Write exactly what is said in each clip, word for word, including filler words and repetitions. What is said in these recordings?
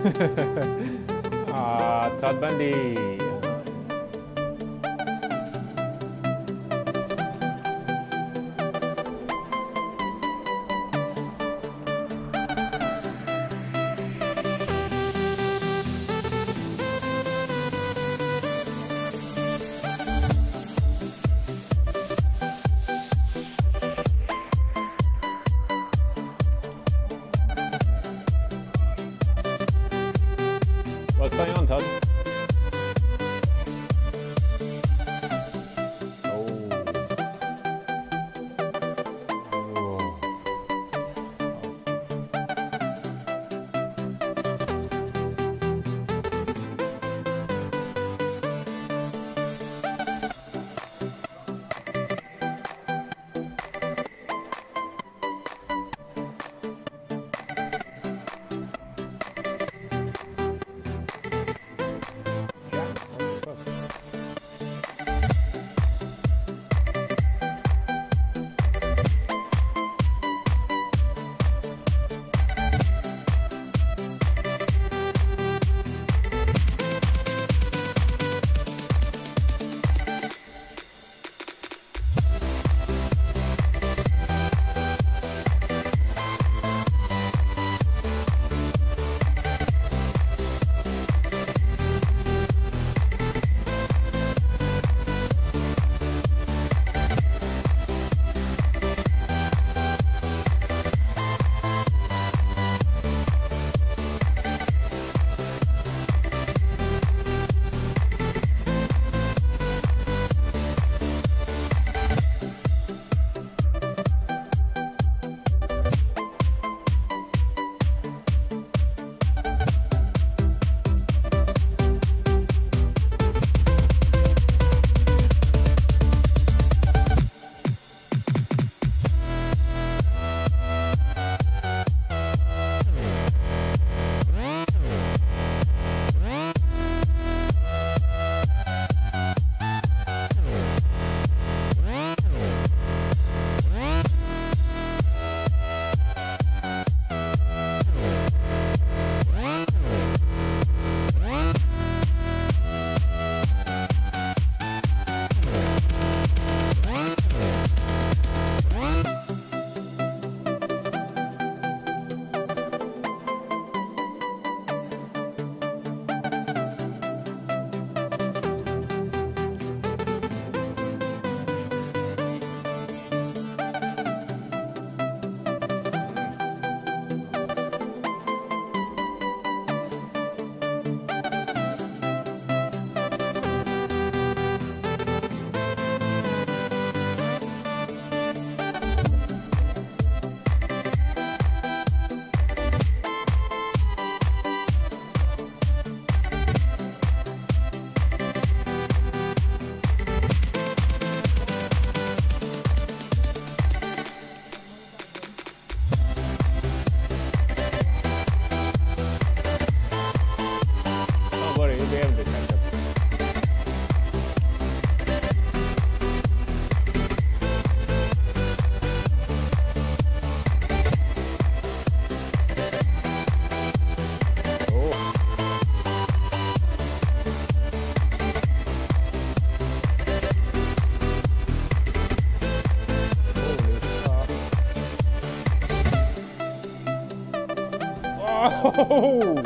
Aw, Todd Bundy. What's going on, Todd? Oh!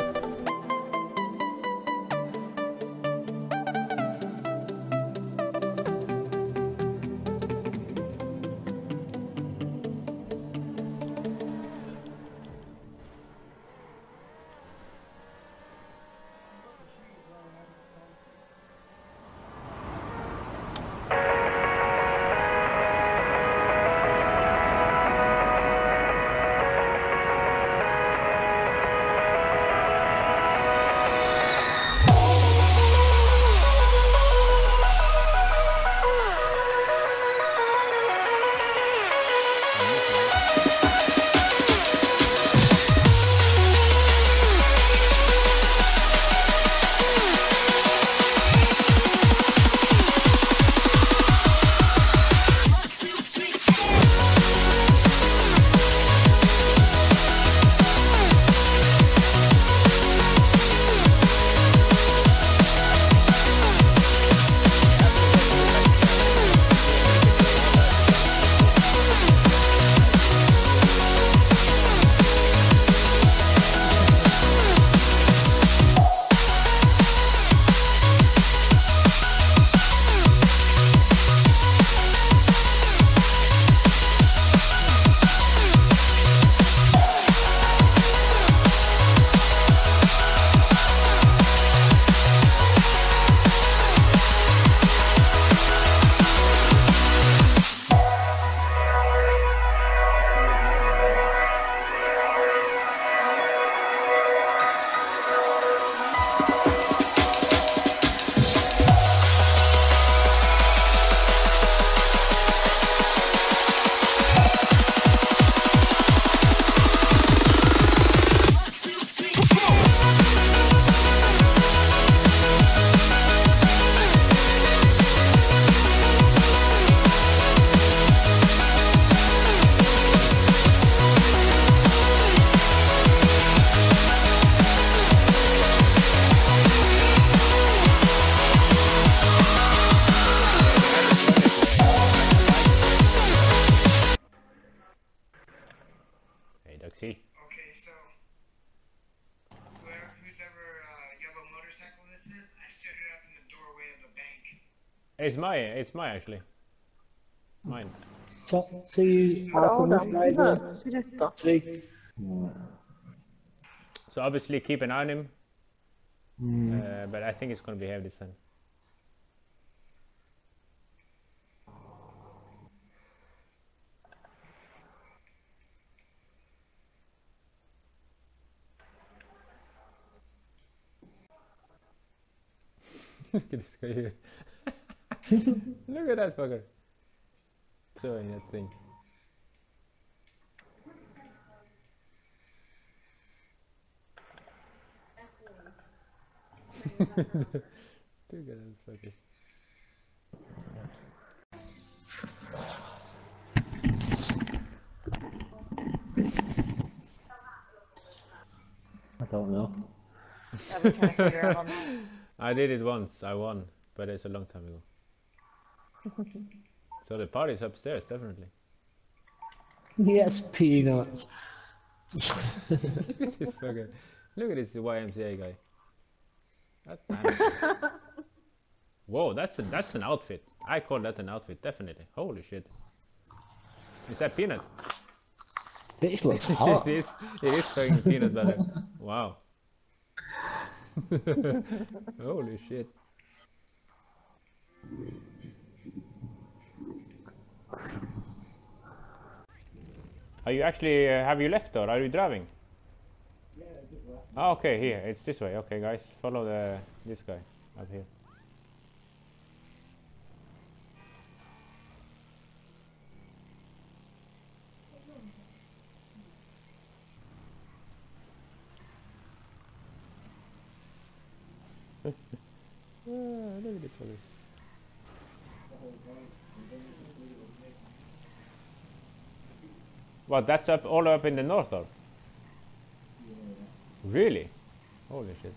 see. Okay, so whoever, whoever uh, yellow motorcycle this is, I stood it up in the doorway of the bank. It's my, it's my actually. Mine. So, so you Hold open on, this guy's no, up. Siretta. See? So obviously keep an eye on him. Mm. Uh, but I think it's gonna behave this time. Look at this guy here. Look at that fucker. Showing that thing. Look at those fuckers. I don't know. I've been trying to figure out on that. I did it once, I won, but it's a long time ago. So the party's upstairs, definitely. Yes, peanuts. Look at this fucker. Look at this Y M C A guy. That's nice. Whoa, that's a, that's an outfit. I call that an outfit, definitely. Holy shit. Is that peanut? This looks hot. it is. It is fucking peanut butter. Wow. Holy shit. Are you actually, uh, have you left or are you driving? Yeah, I just left. Oh, okay, here, it's this way. Okay, guys, follow the this guy up here. Ah, look at this fellas. What, that's up all up in the north or? Really? Holy shit.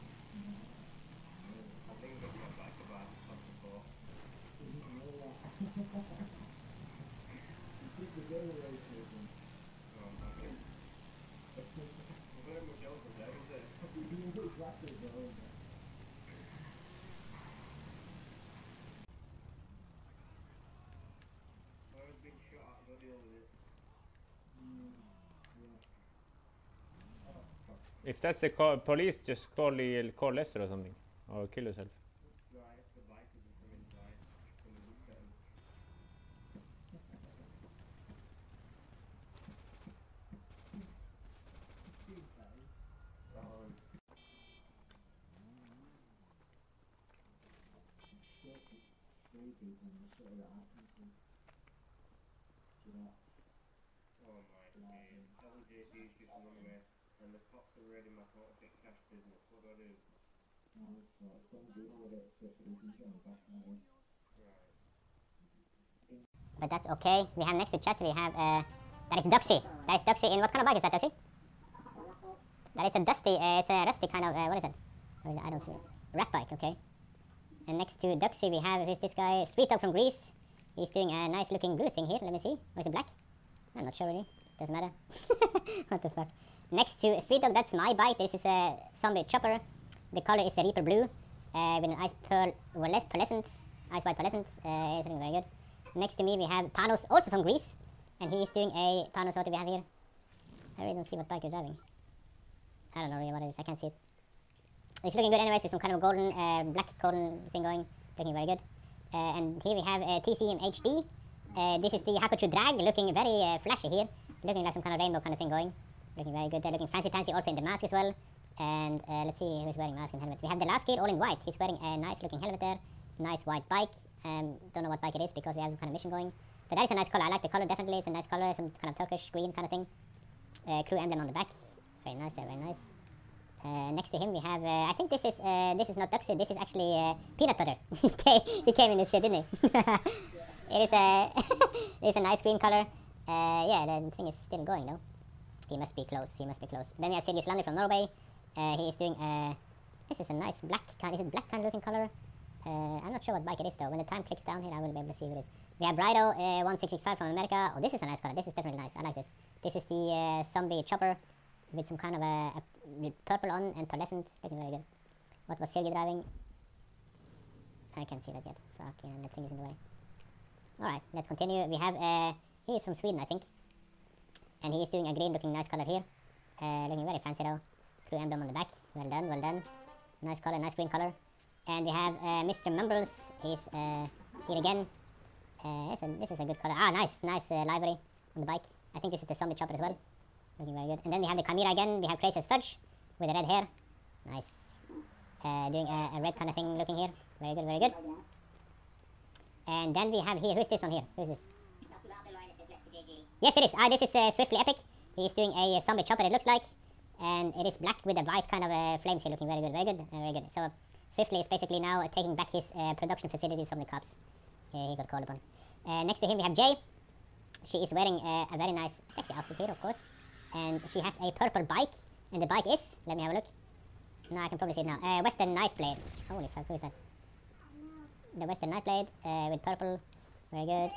If that's the call, police, just call the call Lester or something, or kill yourself. And the cops are raiding my photo pick cash business. What do I do? But that's okay. We have next to Chess, we have, uh, that is Duxy. That is Duxy. In what kind of bike is that, Duxy? That is a dusty, uh, it's a rusty kind of, uh, what is it? I don't see it. Rat bike, okay. And next to Duxy, we have, who's this guy? Street Dog from Greece. He's doing a nice looking blue thing here. Let me see. Or is it black? I'm not sure really. Doesn't matter. What the fuck? Next to Street Dog, that's my bike. This is a zombie chopper. The color is a Reaper blue. Uh, with an ice pearl, well, less pearlescent. Ice white pearlescent. Uh, it's looking very good. Next to me, we have Panos, also from Greece. And he is doing a, Panos, what do we have here? I really don't see what bike you're driving. I don't know really what it is. I can't see it. It's looking good anyways. There's some kind of golden, uh, black golden thing going. Looking very good. Uh, and here we have uh, T C M H D. Uh, this is the Hakuchu Drag, looking very uh, flashy here. Looking like some kind of rainbow kind of thing going. Looking very good. They're looking fancy-pancy also in the mask as well. And uh, let's see who's wearing mask and helmet. We have the last kid all in white. He's wearing a nice looking helmet there. Nice white bike. Um, don't know what bike it is because we have some kind of mission going. But that is a nice color. I like the color definitely. It's a nice color. Some kind of Turkish green kind of thing. Uh, crew emblem on the back. Very nice there. Very nice. Uh, next to him we have, uh, I think this is, uh, this is not Duxy, this is actually uh, Peanut Butter. he, came, he came in this shit, didn't he? It is a, it is a nice green color. Uh, yeah, the thing is still going though. He must be close, he must be close. Then we have Sigis Lander from Norway. Uh, he is doing, uh, this is a nice black kind, is it black kind of looking color? Uh, I'm not sure what bike it is though. When the time clicks down here, I will be able to see what it is. We have Brido, uh, one six six five from America. Oh, this is a nice color. This is definitely nice. I like this. This is the uh, zombie chopper. with some kind of a, a with purple on and pearlescent. Looking very good. What was Sergey driving? I can't see that yet. Fuck, yeah, that thing is in the way. Alright, let's continue. We have, uh, he is from Sweden, I think. And he is doing a green looking nice color here. Uh, looking very fancy though. Crew emblem on the back. Well done, well done. Nice color, nice green color. And we have uh, Mister Mumbles. He's uh, here again. Uh, a, this is a good color. Ah, nice, nice uh, livery on the bike. I think this is the zombie chopper as well. Looking very good. And then we have the Chimera again. We have Crazy as Fudge with the red hair. Nice. Uh, doing a, a red kind of thing looking here. Very good, very good. And then we have here, who's this one here? Who's this? Yes, it is. Ah, this is uh, Swiftly Epic. He's doing a, a zombie chopper, it looks like. And it is black with the white kind of uh, flames here, looking very good, very good, uh, very good. So, uh, Swiftly is basically now uh, taking back his uh, production facilities from the cops. Uh, he got called upon. Uh, next to him we have Jay. She is wearing uh, a very nice, sexy outfit here, of course. And she has a purple bike. And the bike is, let me have a look. No, I can probably see it now. Uh, Western Nightblade. Holy fuck, who is that? The Western Nightblade uh, with purple. Very good.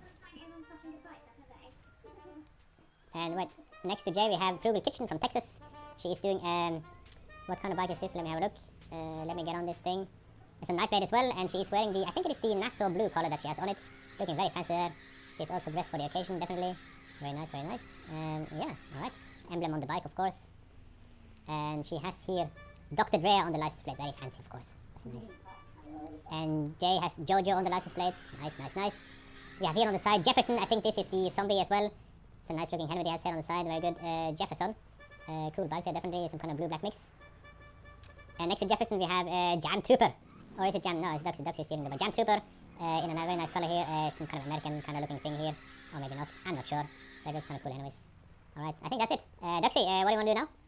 And wait, next to Jay we have Frugal Kitchen from Texas. She is doing, um, what kind of bike is this? Let me have a look. Uh, let me get on this thing. It's a Nightblade as well, and she is wearing the, I think it is the Nassau blue color that she has on it. Looking very fancy there. She's also dressed for the occasion, definitely. Very nice, very nice. Um, yeah, alright. Emblem on the bike, of course. And she has here Doctor Dre on the license plate. Very fancy, of course. Very nice. And Jay has Jojo on the license plate. Nice, nice, nice. We have here on the side Jefferson. I think this is the zombie as well. It's a nice looking helmet he has here on the side. Very good. Uh, Jefferson. Uh, cool bike there, definitely. Some kind of blue-black mix. And next to Jefferson we have uh, Jam Trooper. Or is it Jam? No, it's Duxie. Duxie stealing the bike. Jam Trooper. Uh, in a very nice color here. Uh, some kind of American kind of looking thing here. Or maybe not. I'm not sure. That looks kind of cool anyways. Alright, I think that's it. Uh, Duxie, uh, what do you want to do now?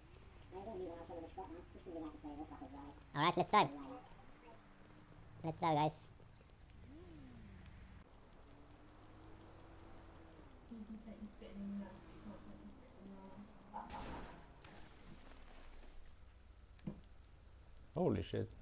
Alright, let's drive. Let's drive, guys. Holy shit.